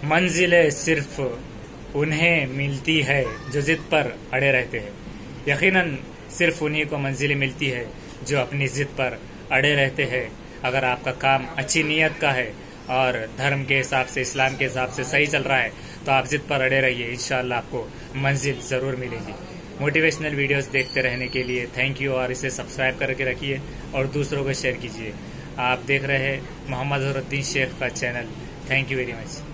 मंजिलें सिर्फ उन्हें मिलती है जो जिद पर अड़े रहते हैं। यकीनन सिर्फ उन्हीं को मंजिलें मिलती है जो अपनी जिद पर अड़े रहते हैं। अगर आपका काम अच्छी नीयत का है और धर्म के हिसाब से, इस्लाम के हिसाब से सही चल रहा है तो आप जिद पर अड़े रहिए, इंशाअल्लाह आपको मंजिल ज़रूर मिलेगी। मोटिवेशनल वीडियोस देखते रहने के लिए थैंक यू, और इसे सब्सक्राइब करके रखिए और दूसरों को शेयर कीजिए। आप देख रहे हैं मोहम्मद ज़हरुद्दीन शेख का channel. Thank you very much.